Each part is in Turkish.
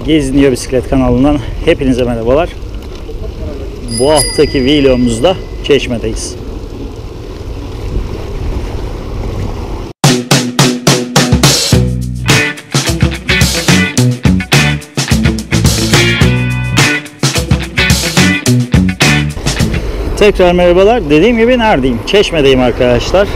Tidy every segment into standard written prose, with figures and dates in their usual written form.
Geziniyor Bisiklet kanalından hepinize merhabalar. Bu haftaki vlogumuzda Çeşme'deyiz. Tekrar merhabalar. Dediğim gibi neredeyim? Çeşme'deyim arkadaşlar.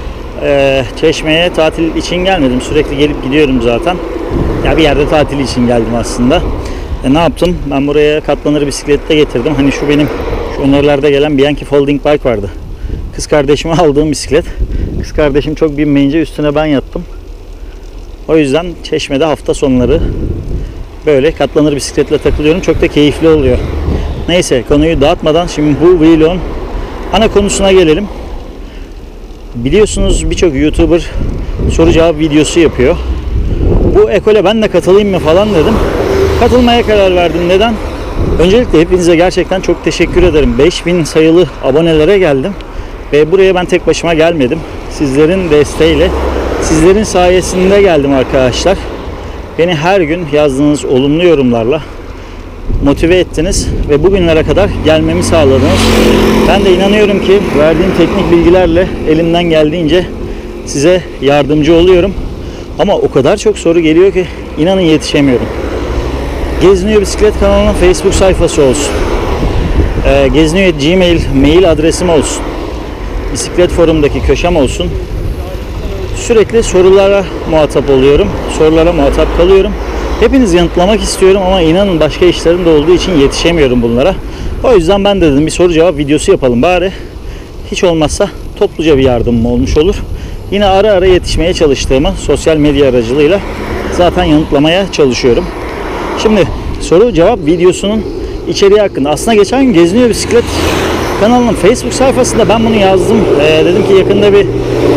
Çeşme'ye tatil için gelmedim. Sürekli gelip gidiyorum zaten. Ya bir yerde tatil için geldim aslında. Ne yaptım? Ben buraya katlanır bisiklette getirdim. Hani şu benim şu önerilerde gelen Bianchi Folding Bike vardı. Kız kardeşime aldığım bisiklet. Kız kardeşim çok binmeyince üstüne ben yattım. O yüzden Çeşme'de hafta sonları böyle katlanır bisikletle takılıyorum. Çok da keyifli oluyor. Neyse, konuyu dağıtmadan şimdi bu vlogun ana konusuna gelelim. Biliyorsunuz birçok YouTuber soru cevap videosu yapıyor. Bu ekole ben de katılayım mı falan dedim. Katılmaya karar verdim. Neden? Öncelikle hepinize gerçekten çok teşekkür ederim. 5000 sayılı abonelere geldim. Ve buraya ben tek başıma gelmedim. Sizlerin desteğiyle, sizlerin sayesinde geldim arkadaşlar. Beni her gün yazdığınız olumlu yorumlarla motive ettiniz ve bugünlere kadar gelmemi sağladınız. Ben de inanıyorum ki verdiğim teknik bilgilerle elimden geldiğince size yardımcı oluyorum. Ama o kadar çok soru geliyor ki inanın yetişemiyorum. Geziniyor Bisiklet kanalının Facebook sayfası olsun. Geziniyor Gmail mail adresim olsun. Bisiklet forumdaki köşem olsun. Sürekli sorulara muhatap oluyorum. Sorulara muhatap kalıyorum. Hepinizi yanıtlamak istiyorum ama inanın başka işlerim de olduğu için yetişemiyorum bunlara. O yüzden ben de dedim bir soru cevap videosu yapalım bari. Hiç olmazsa topluca bir yardımım olmuş olur. Yine ara ara yetişmeye çalıştığımı sosyal medya aracılığıyla zaten yanıtlamaya çalışıyorum. Şimdi soru cevap videosunun içeriği hakkında. Aslında geçen gün Geziniyor Bisiklet kanalının Facebook sayfasında ben bunu yazdım. Dedim ki yakında bir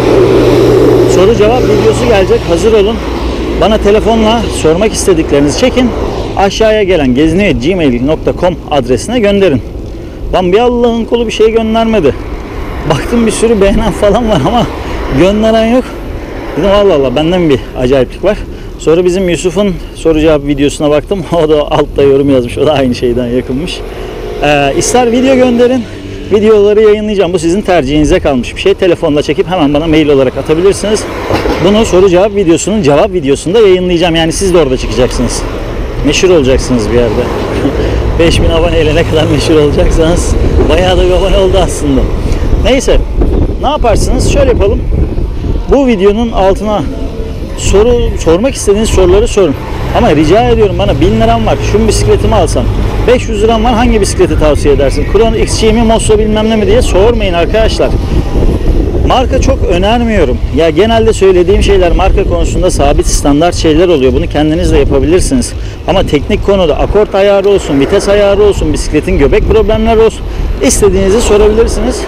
soru cevap videosu gelecek. Hazır olun. Bana telefonla sormak istediklerinizi çekin. Aşağıya gelen geziniyor@gmail.com adresine gönderin. Lan bir Allah'ın kulu bir şey göndermedi. Baktım bir sürü beğenen falan var ama gönderen yok. Dedim Allah Allah benden bir acayiplik var. Sonra bizim Yusuf'un soru cevap videosuna baktım. O da altta yorum yazmış. O da aynı şeyden yakınmış. İster video gönderin. Videoları yayınlayacağım. Bu sizin tercihinize kalmış bir şey. Telefonla çekip hemen bana mail olarak atabilirsiniz. Bunu soru cevap videosunun cevap videosunda yayınlayacağım. Yani siz de orada çıkacaksınız. Meşhur olacaksınız bir yerde. 5000 aboneyle ne kadar meşhur olacaksanız bayağı da bir abone oldu aslında. Neyse. Ne yaparsınız? Şöyle yapalım. Bu videonun altına sormak istediğiniz soruları sorun. Ama rica ediyorum bana 1000 liram var. Şu bisikletimi alsam. 500 liram var. Hangi bisikleti tavsiye edersin? Chrono XC mi, Mosso bilmem ne mi diye sormayın arkadaşlar. Marka çok önermiyorum. Ya genelde söylediğim şeyler marka konusunda sabit standart şeyler oluyor. Bunu kendiniz de yapabilirsiniz. Ama teknik konuda akort ayarı olsun, vites ayarı olsun, bisikletin göbek problemleri olsun. İstediğinizi sorabilirsiniz.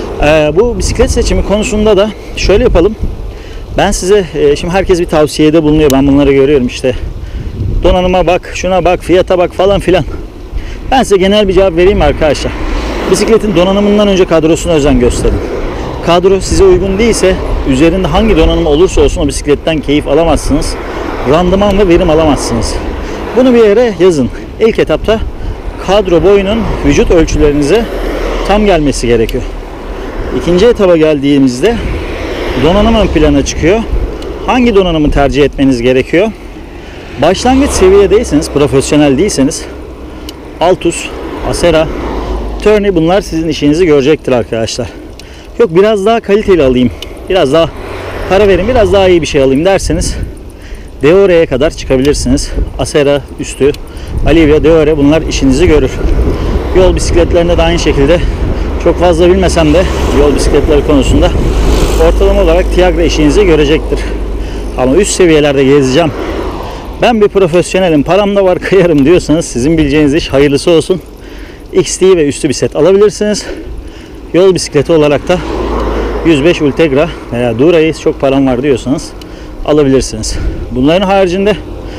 Bu bisiklet seçimi konusunda da şöyle yapalım. Ben size şimdi herkes bir tavsiyede bulunuyor. Ben bunları görüyorum işte. Donanıma bak, şuna bak, fiyata bak falan filan. Ben size genel bir cevap vereyim arkadaşlar. Bisikletin donanımından önce kadrosuna özen gösterin. Kadro size uygun değilse üzerinde hangi donanım olursa olsun o bisikletten keyif alamazsınız. Randıman ve verim alamazsınız. Bunu bir yere yazın. İlk etapta kadro boyunun vücut ölçülerinize tam gelmesi gerekiyor. İkinci etaba geldiğimizde donanım ön plana çıkıyor. Hangi donanımı tercih etmeniz gerekiyor? Başlangıç seviyedeyseniz, profesyonel değilseniz Altus, Acera, Tourney bunlar sizin işinizi görecektir arkadaşlar. Yok biraz daha kaliteli alayım, biraz daha para verin, biraz daha iyi bir şey alayım derseniz Deore'ye kadar çıkabilirsiniz. Acera üstü, Alivia, Deore bunlar işinizi görür. Yol bisikletlerinde de aynı şekilde çok fazla bilmesem de yol bisikletleri konusunda ortalama olarak Tiagra işinizi görecektir. Ama üst seviyelerde gezeceğim. Ben bir profesyonelim, param da var kayarım diyorsanız sizin bileceğiniz iş hayırlısı olsun. XT ve üstü bir set alabilirsiniz. Yol bisikleti olarak da 105 Ultegra veya Dura'yı çok param var diyorsanız alabilirsiniz. Bunların haricinde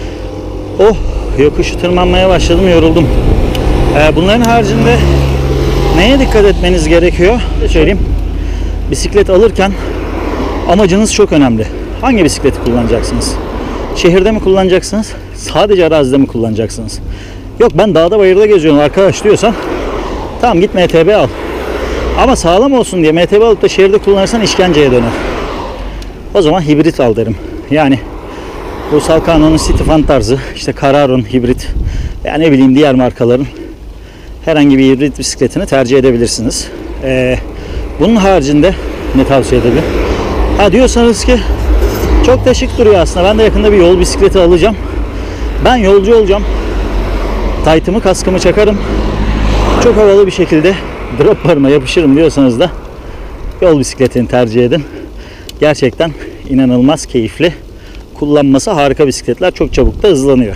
yokuşu tırmanmaya başladım, yoruldum. Bunların haricinde neye dikkat etmeniz gerekiyor? Söyleyeyim. Bisiklet alırken amacınız çok önemli. Hangi bisikleti kullanacaksınız? Şehirde mi kullanacaksınız? sadece arazide mi kullanacaksınız? Yok ben dağda bayırda geziyorum arkadaş diyorsan tamam git MTB al. Ama sağlam olsun diye MTB alıp da şehirde kullanırsan işkenceye döner. O zaman hibrit al derim. Yani bu Salkano'nun City Fan tarzı, işte Cararo'nun hibrit veya ne bileyim diğer markaların herhangi bir hibrit bisikletini tercih edebilirsiniz. Bunun haricinde ne tavsiye edebilirim? Ha diyorsanız ki çok da şık duruyor aslında. Ben de yakında bir yol bisikleti alacağım. Ben yolcu olacağım. Taytımı, kaskımı çakarım. Çok havalı bir şekilde drop barıma yapışırım diyorsanız da yol bisikletini tercih edin. Gerçekten inanılmaz keyifli. Kullanması harika bisikletler. Çok çabuk da hızlanıyor.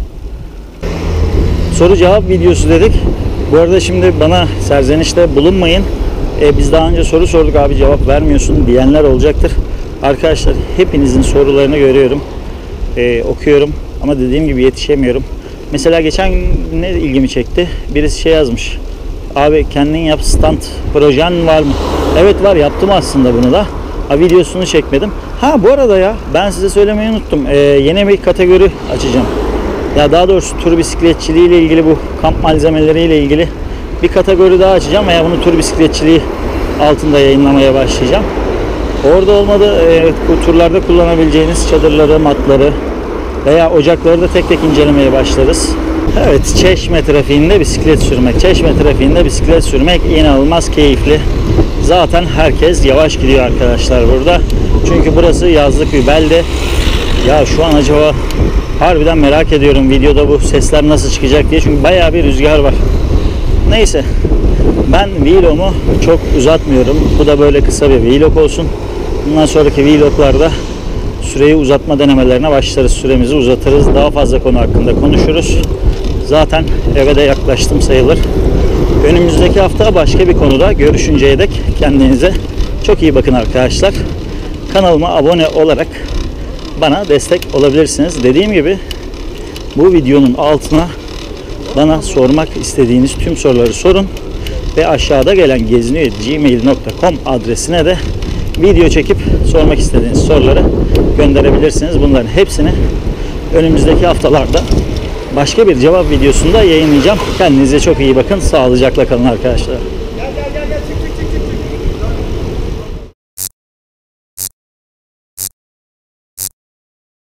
Soru cevap videosu dedik. Bu arada şimdi bana serzenişte bulunmayın. Biz daha önce soru sorduk abi cevap vermiyorsun diyenler olacaktır. Arkadaşlar hepinizin sorularını görüyorum. Okuyorum ama dediğim gibi yetişemiyorum. Mesela geçen ne ilgimi çekti? Birisi şey yazmış. Abi kendin yap stand projen var mı? Evet var, yaptım aslında bunu da. Videosunu çekmedim. Ha bu arada ya ben size söylemeyi unuttum. Yeni bir kategori açacağım. Ya daha doğrusu tur bisikletçiliği ile ilgili, bu kamp malzemeleri ile ilgili bir kategori daha açacağım veya bunu tur bisikletçiliği altında yayınlamaya başlayacağım. Orada olmadı bu turlarda kullanabileceğiniz çadırları, matları veya ocakları da tek tek incelemeye başlarız. Evet, Çeşme trafiğinde bisiklet sürmek. Çeşme trafiğinde bisiklet sürmek inanılmaz keyifli. Zaten herkes yavaş gidiyor arkadaşlar burada. Çünkü burası yazlık bir belde. Ya şu an acaba harbiden merak ediyorum videoda bu sesler nasıl çıkacak diye. Çünkü bayağı bir rüzgar var. Neyse. Ben vlogumu çok uzatmıyorum. Bu da böyle kısa bir vlog olsun. Bundan sonraki vloglarda süreyi uzatma denemelerine başlarız. Süremizi uzatırız. Daha fazla konu hakkında konuşuruz. Zaten eve de yaklaştım sayılır. Önümüzdeki hafta başka bir konuda görüşünceye dek kendinize çok iyi bakın arkadaşlar. Kanalıma abone olarak bana destek olabilirsiniz. Dediğim gibi bu videonun altına bana sormak istediğiniz tüm soruları sorun ve aşağıda gelen geziniyor@gmail.com adresine de video çekip sormak istediğiniz soruları gönderebilirsiniz. Bunların hepsini önümüzdeki haftalarda başka bir cevap videosunda yayınlayacağım. Kendinize çok iyi bakın. Sağlıcakla kalın arkadaşlar.